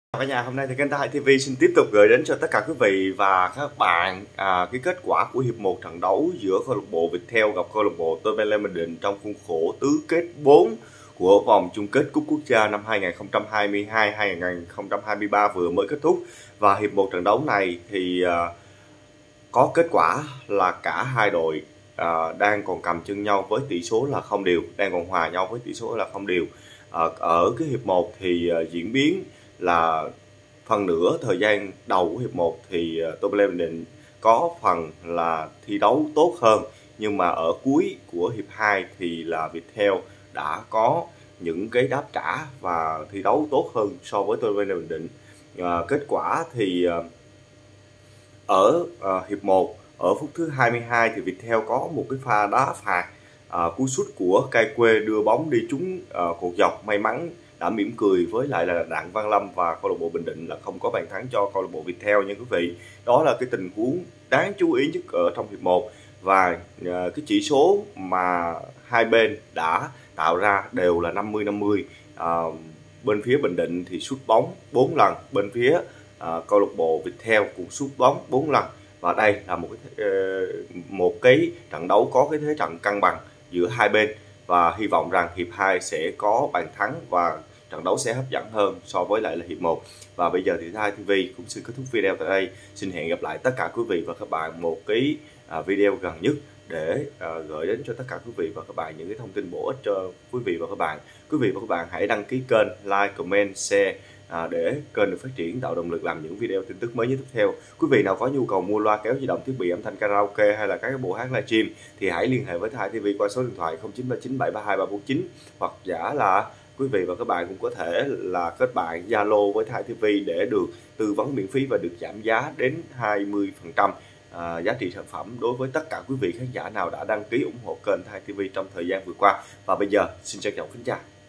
Cả nhà, hôm nay thì kênh Thái TV xin tiếp tục gửi đến cho tất cả quý vị và các bạn cái kết quả của hiệp 1 trận đấu giữa câu lạc bộ Viettel gặp câu lạc bộ Tô Bình Định trong khuôn khổ tứ kết 4 của vòng chung kết Cúp Quốc gia năm 2022-2023 vừa mới kết thúc. Và hiệp 1 trận đấu này thì có kết quả là cả hai đội đang còn cầm chân nhau với tỷ số là không đều, đang còn hòa nhau với tỷ số là không đều. Ở cái hiệp 1 thì diễn biến là phần nửa thời gian đầu của hiệp 1 thì Tô Bình Định có phần là thi đấu tốt hơn, nhưng mà ở cuối của hiệp 2 thì là Viettel đã có những cái đáp trả và thi đấu tốt hơn so với Tô Bình Định. Kết quả thì ở hiệp 1 ở phút thứ 22 thì Viettel có một cái pha đá phạt, cú sút của Cai Quê đưa bóng đi trúng cột dọc, may mắn đã mỉm cười với lại là Đặng Văn Lâm và câu lạc bộ Bình Định là không có bàn thắng cho câu lạc bộ Viettel nha quý vị. Đó là cái tình huống đáng chú ý nhất ở trong hiệp 1, và cái chỉ số mà hai bên đã tạo ra đều là 50-50. Bên phía Bình Định thì sút bóng 4 lần, bên phía câu lạc bộ Viettel cũng sút bóng 4 lần. Và đây là một cái trận đấu có cái thế trận cân bằng giữa hai bên, và hy vọng rằng hiệp 2 sẽ có bàn thắng và trận đấu sẽ hấp dẫn hơn so với lại là hiệp 1. Và bây giờ thì Thái TV cũng xin kết thúc video tại đây. Xin hẹn gặp lại tất cả quý vị và các bạn một cái video gần nhất để gửi đến cho tất cả quý vị và các bạn những cái thông tin bổ ích cho quý vị và các bạn. Quý vị và các bạn hãy đăng ký kênh, like, comment, share để kênh được phát triển, tạo động lực làm những video tin tức mới nhất tiếp theo. Quý vị nào có nhu cầu mua loa kéo di động, thiết bị âm thanh karaoke hay là các bộ hát livestream thì hãy liên hệ với Thái TV qua số điện thoại 0939732349, hoặc giả là quý vị và các bạn cũng có thể là kết bạn Zalo với Thái TV để được tư vấn miễn phí và được giảm giá đến 20% giá trị sản phẩm đối với tất cả quý vị khán giả nào đã đăng ký ủng hộ kênh Thái TV trong thời gian vừa qua. Và bây giờ xin trân trọng kính chào.